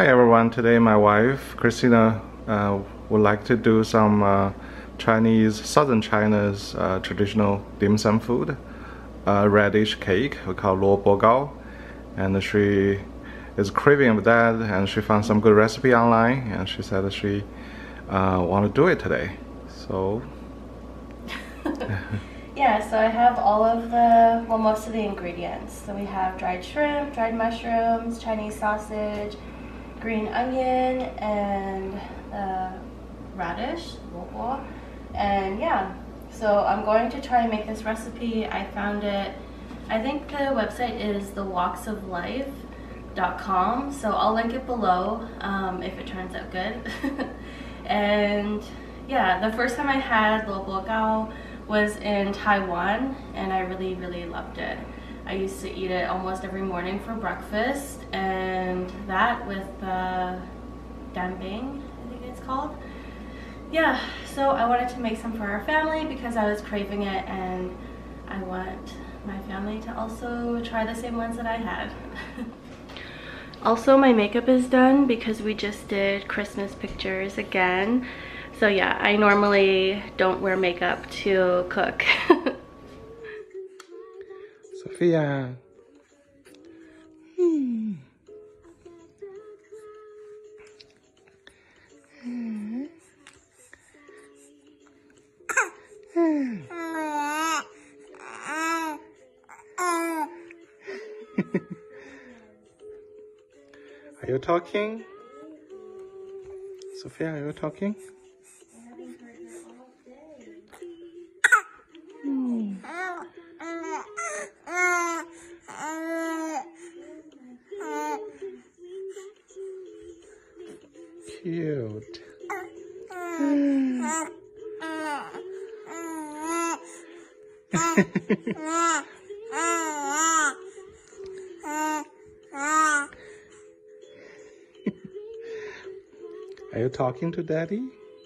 everyone, today my wife Christina would like to do some Chinese, southern China's traditional dim sum food, radish cake we call luo bo gao, and she is craving of that, and she found some good recipe online, and she said that she want to do it today. So yeah, so I have all of the, well, most of the ingredients. So we have dried shrimp, dried mushrooms, Chinese sausage, green onion, and radish, luo. And yeah, so I'm going to try and make this recipe. I found it, I think the website is thewalksoflife.com, so I'll link it below if it turns out good. And yeah, the first time I had luo bo gao was in Taiwan, and I really loved it. I used to eat it almost every morning for breakfast, and that with danbing, I think it's called. Yeah, so I wanted to make some for our family because I was craving it, and I want my family to also try the same ones that I had. Also, my makeup is done because we just did Christmas pictures again. So yeah, I normally don't wear makeup to cook. Sophia. Are you talking? Sophia, are you talking? Cute. Are you talking to Daddy?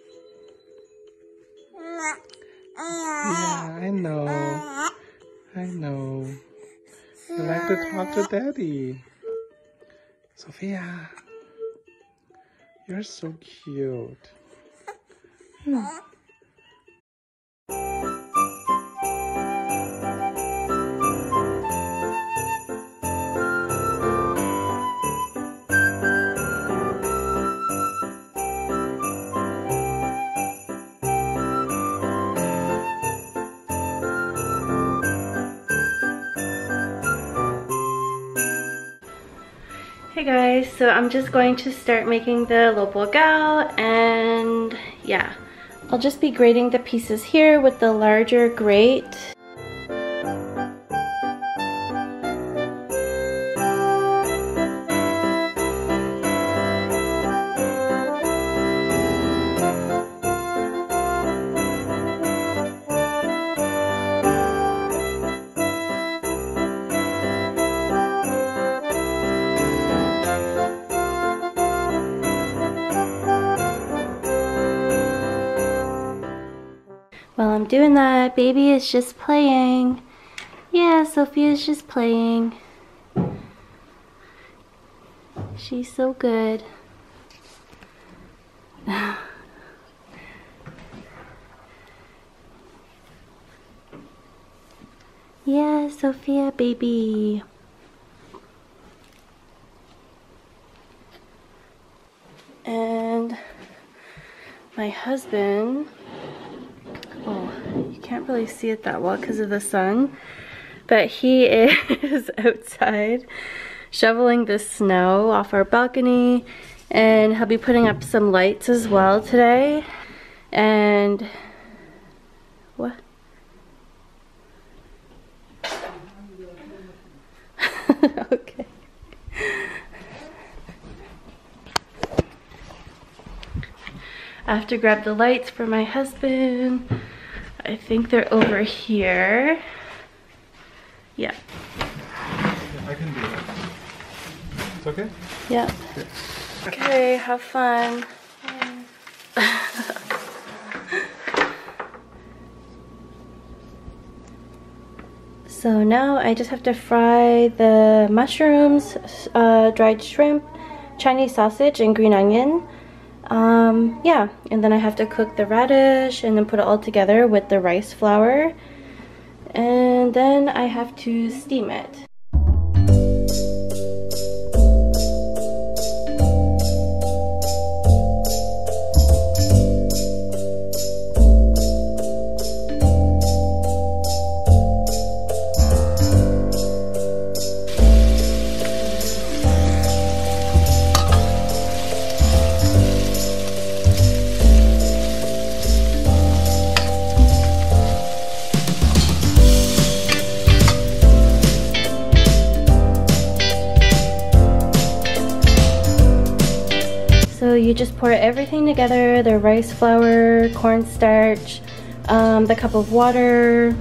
Yeah, I know. I know. You like to talk to Daddy. Sophia, you're so cute. Hey guys, so I'm just going to start making the luo bo gao, and yeah, I'll just be grating the pieces here with the larger grate. While I'm doing that, baby is just playing. Yeah, Sophia's just playing. She's so good. Yeah, Sophia, baby. And my husband, oh, you can't really see it that well because of the sun, but he is outside shoveling the snow off our balcony, and he'll be putting up some lights as well today. And what? Okay. I have to grab the lights for my husband. I think they're over here. Yeah. I can do it. It's okay? Yeah. Okay, have fun. So now I just have to fry the mushrooms, dried shrimp, Chinese sausage and green onion. Yeah, and then I have to cook the radish and then put it all together with the rice flour. And then I have to steam it. So you just pour everything together, the rice flour, cornstarch, the cup of water,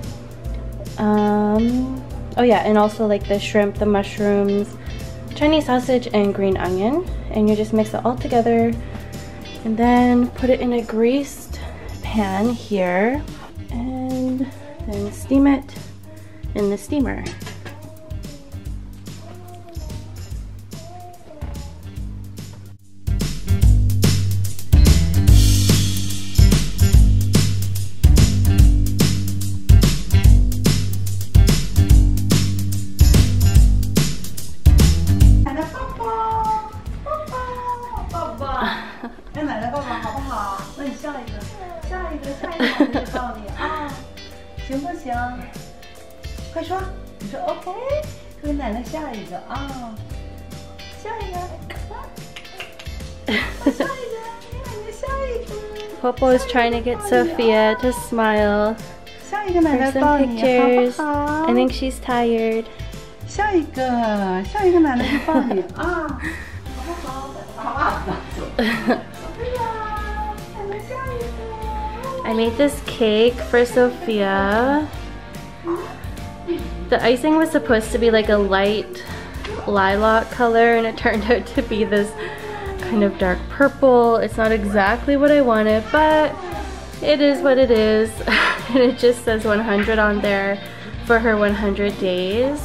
oh yeah, and also like the shrimp, the mushrooms, Chinese sausage, and green onion. And you just mix it all together and then put it in a greased pan here and then steam it in the steamer. Popo is trying to get Sophia to smile for some pictures. I think she's tired. I made this cake for Sophia. The icing was supposed to be like a light lilac color and it turned out to be this kind of dark purple. It's not exactly what I wanted, but it is what it is. And it just says 100 on there for her 100 days.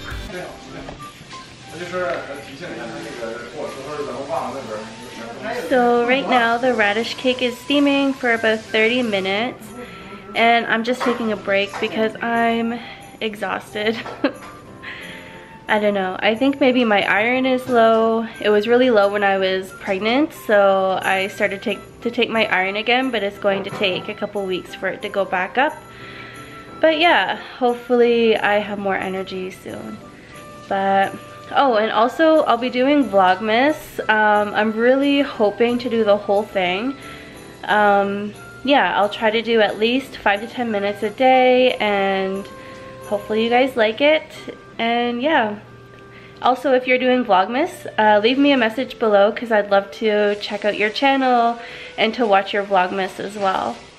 So right now the radish cake is steaming for about 30 minutes and I'm just taking a break because I'm exhausted. I don't know, I think maybe my iron is low. It was really low when I was pregnant, so I started to take my iron again, but it's going to take a couple weeks for it to go back up. But yeah, hopefully I have more energy soon. But oh, and also I'll be doing Vlogmas. I'm really hoping to do the whole thing. Yeah, I'll try to do at least 5 to 10 minutes a day and hopefully you guys like it. And yeah, also if you're doing Vlogmas, leave me a message below because I'd love to check out your channel and to watch your Vlogmas as well.